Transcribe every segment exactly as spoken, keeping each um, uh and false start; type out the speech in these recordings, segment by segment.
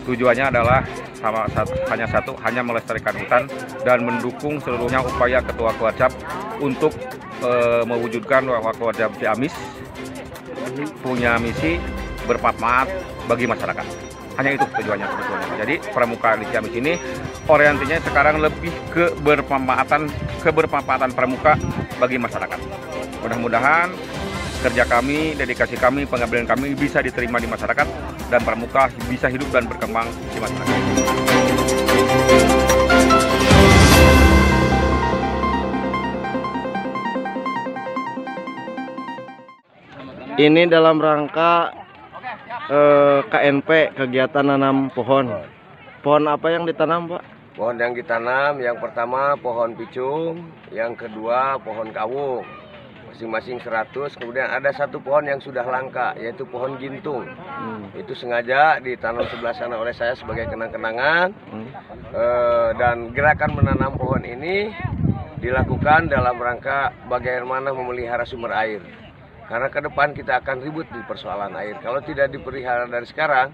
Tujuannya adalah sama satu, hanya satu, hanya melestarikan hutan dan mendukung seluruhnya upaya Ketua Kuarcap untuk e, mewujudkan bahwa Kuarcap Ciamis punya misi bermanfaat bagi masyarakat. Hanya itu tujuannya sebetulnya. Jadi pramuka di Ciamis ini orientasinya sekarang lebih ke bermanfaatan, kebermanfaatan pramuka bagi masyarakat. Mudah-mudahan kerja kami, dedikasi kami, pengabdian kami bisa diterima di masyarakat dan pramuka bisa hidup dan berkembang di masyarakat. Ini dalam rangka eh, K N P, kegiatan nanam pohon. Pohon apa yang ditanam, Pak? Pohon yang ditanam, yang pertama pohon picung, yang kedua pohon kawung, masing-masing seratus. Kemudian ada satu pohon yang sudah langka, yaitu pohon gintung. Hmm. Itu sengaja ditanam sebelah sana oleh saya sebagai kenang-kenangan. Hmm. E, dan gerakan menanam pohon ini dilakukan dalam rangka bagaimana memelihara sumber air. Karena ke depan kita akan ribut di persoalan air. Kalau tidak dipelihara dari sekarang,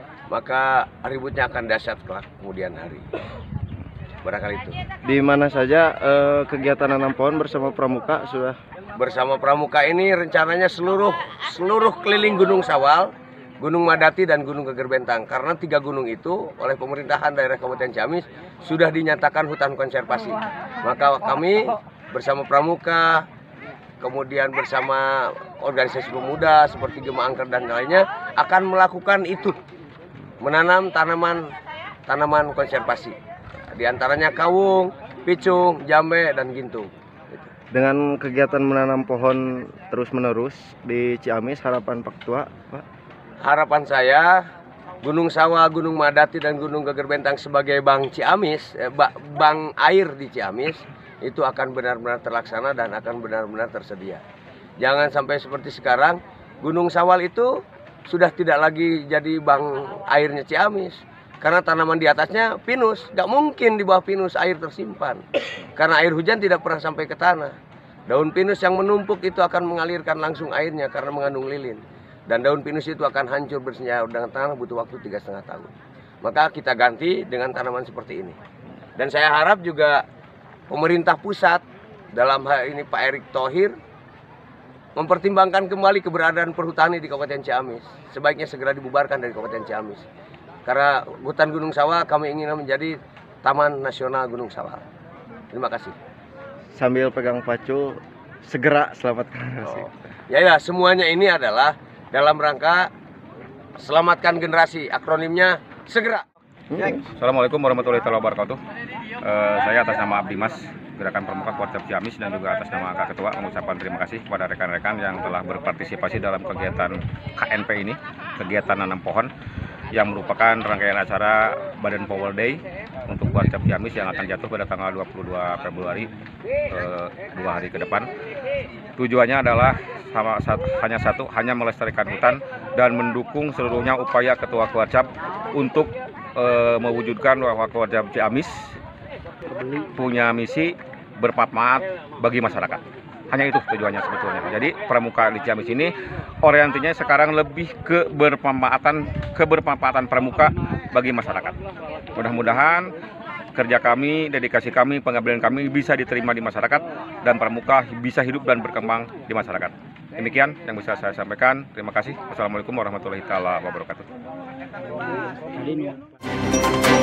maka ributnya akan dahsyat kelak kemudian hari. Barangkali itu. Di mana saja eh, kegiatan nanam pohon bersama pramuka sudah? Bersama pramuka ini rencananya seluruh seluruh keliling Gunung Sawal, Gunung Madati dan Gunung Geger Bentang. Karena tiga gunung itu oleh pemerintahan daerah Kabupaten Ciamis sudah dinyatakan hutan konservasi. Maka kami bersama pramuka, kemudian bersama organisasi pemuda seperti Gema Angker dan lainnya akan melakukan itu, menanam tanaman tanaman konservasi, di antaranya kawung, picung, jambe dan gintung. Dengan kegiatan menanam pohon terus-menerus di Ciamis, harapan Pak Ketua, Pak? Harapan saya Gunung Sawal, Gunung Madati dan Gunung Geger Bentang sebagai Bank Ciamis, eh, bank air di Ciamis itu akan benar-benar terlaksana dan akan benar-benar tersedia. Jangan sampai seperti sekarang, Gunung Sawal itu sudah tidak lagi jadi bank airnya Ciamis. Karena tanaman di atasnya pinus, nggak mungkin di bawah pinus air tersimpan. Karena air hujan tidak pernah sampai ke tanah. Daun pinus yang menumpuk itu akan mengalirkan langsung airnya karena mengandung lilin. Dan daun pinus itu akan hancur bersenyawa dengan tanah, butuh waktu tiga setengah tahun. Maka kita ganti dengan tanaman seperti ini. Dan saya harap juga pemerintah pusat, dalam hal ini Pak Erick Thohir, mempertimbangkan kembali keberadaan perhutani di Kabupaten Ciamis. Sebaiknya segera dibubarkan dari Kabupaten Ciamis. Karena hutan Gunung Sawal kami ingin menjadi Taman Nasional Gunung Sawal. Terima kasih. Sambil pegang pacu, segera selamatkan generasi. Oh. Ya ya, semuanya ini adalah dalam rangka selamatkan generasi. Akronimnya segera. Hmm. Assalamualaikum warahmatullahi wabarakatuh. Uh, saya atas nama Abdi Mas, Gerakan Pramuka Kuarcap Ciamis, dan juga atas nama Kak Ketua mengucapkan terima kasih kepada rekan-rekan yang telah berpartisipasi dalam kegiatan K N P ini, kegiatan nanam pohon, yang merupakan rangkaian acara Badan Power Day untuk Kuarcap Ciamis yang akan jatuh pada tanggal dua puluh dua Februari, uh, dua hari ke depan. Tujuannya adalah sama satu, hanya satu, hanya melestarikan hutan dan mendukung seluruhnya upaya Ketua Kuarcap untuk e, mewujudkan bahwa Kuarcap Ciamis punya misi bermanfaat bagi masyarakat. Hanya itu tujuannya sebetulnya. Jadi pramuka di Ciamis ini orientasinya sekarang lebih ke bermanfaatan, kebermanfaatan pramuka bagi masyarakat. Mudah-mudahan kerja kami, dedikasi kami, pengabdian kami bisa diterima di masyarakat dan pramuka bisa hidup dan berkembang di masyarakat. Demikian yang bisa saya sampaikan. Terima kasih. Wassalamualaikum warahmatullahi wabarakatuh.